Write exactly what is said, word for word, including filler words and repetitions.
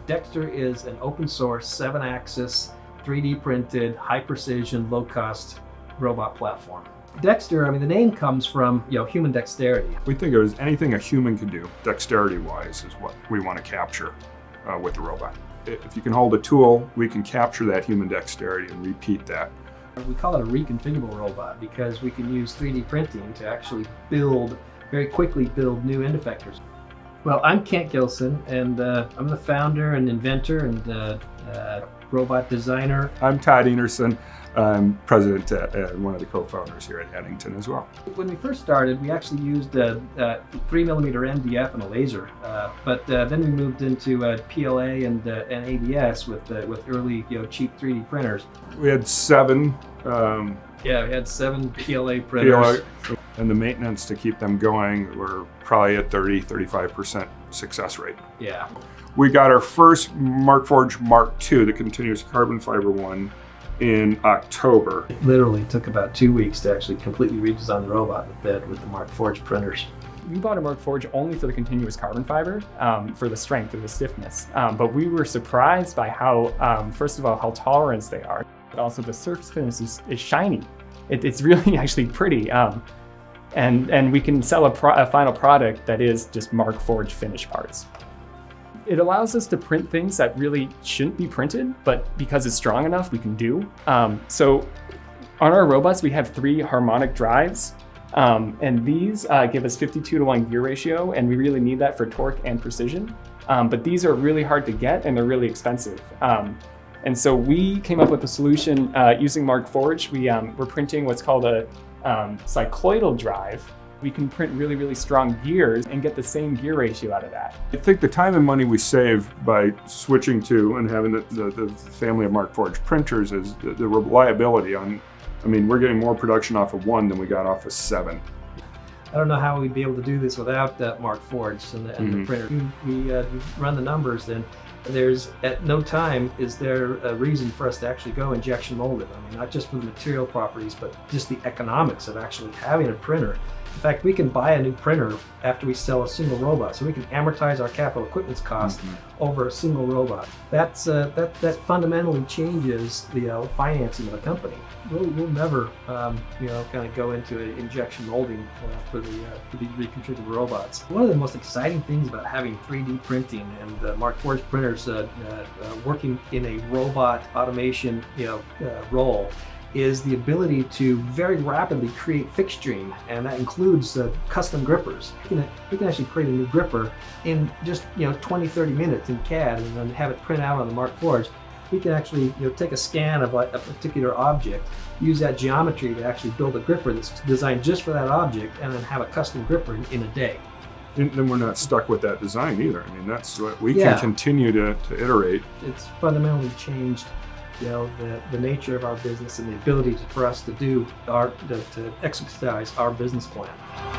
Dexter is an open source, seven axis, three D printed, high precision, low cost robot platform. Dexter, I mean, the name comes from, you know, human dexterity. We think of it as anything a human can do, dexterity-wise, is what we want to capture uh, with the robot. If you can hold a tool, we can capture that human dexterity and repeat that. We call it a reconfigurable robot because we can use three D printing to actually build, very quickly build new end effectors. Well, I'm Kent Gilson, and uh, I'm the founder and inventor and uh, uh, robot designer. I'm Todd Enerson. I'm president uh, and one of the co-founders here at Haddington as well. When we first started, we actually used a, a three millimeter M D F and a laser, uh, but uh, then we moved into uh, P L A and, uh, and A B S with uh, with early, you know, cheap three D printers. We had seven. Um, yeah, we had seven P L A printers. P L A, and the maintenance to keep them going were probably at thirty, thirty-five percent success rate. Yeah. We got our first Markforged Mark two, the continuous carbon fiber one, in October. It literally took about two weeks to actually completely redesign the robot with the, with the Markforged printers. We bought a Markforged only for the continuous carbon fiber, um, for the strength and the stiffness. Um, but we were surprised by how, um, first of all, how tolerant they are. But also the surface finish is, is shiny. It, it's really actually pretty. Um, and, and we can sell a, pro a final product that is just Markforged finished parts. It allows us to print things that really shouldn't be printed, but because it's strong enough, we can do. Um, so on our robots, we have three harmonic drives, um, and these uh, give us fifty-two to one gear ratio, and we really need that for torque and precision. Um, but these are really hard to get, and they're really expensive. Um, and so we came up with a solution uh, using Markforged. We, um, we're printing what's called a um, cycloidal drive. We can print really, really strong gears and get the same gear ratio out of that. I think the time and money we save by switching to and having the, the, the family of Markforged printers is the, the reliability on, I mean, we're getting more production off of one than we got off of seven. I don't know how we'd be able to do this without uh, Markforged and, the, and mm-hmm. the printer. We uh, run the numbers, and there's at no time is there a reason for us to actually go injection molded. I mean, not just for the material properties, but just the economics of actually having a printer. In fact, we can buy a new printer after we sell a single robot, so we can amortize our capital equipment cost mm-hmm. over a single robot. That's uh, that that fundamentally changes the uh, financing of the company. We'll, we'll never, um, you know, kind of go into a injection molding uh, for the uh, for the reconfigured robots. One of the most exciting things about having three D printing and uh, Markforged printers uh, uh, uh, working in a robot automation, you know, uh, role, is the ability to very rapidly create fixturing, and that includes uh, custom grippers. We can, we can actually create a new gripper in just, you know, twenty, thirty minutes in C A D and then have it print out on the Markforged. We can actually, you know, take a scan of a, a particular object, use that geometry to actually build a gripper that's designed just for that object, and then have a custom gripper in, in a day. And then we're not stuck with that design either. I mean, that's what we yeah. can continue to, to iterate. It's fundamentally changed, you know, the, the nature of our business and the ability to, for us to do our, to, to exercise our business plan.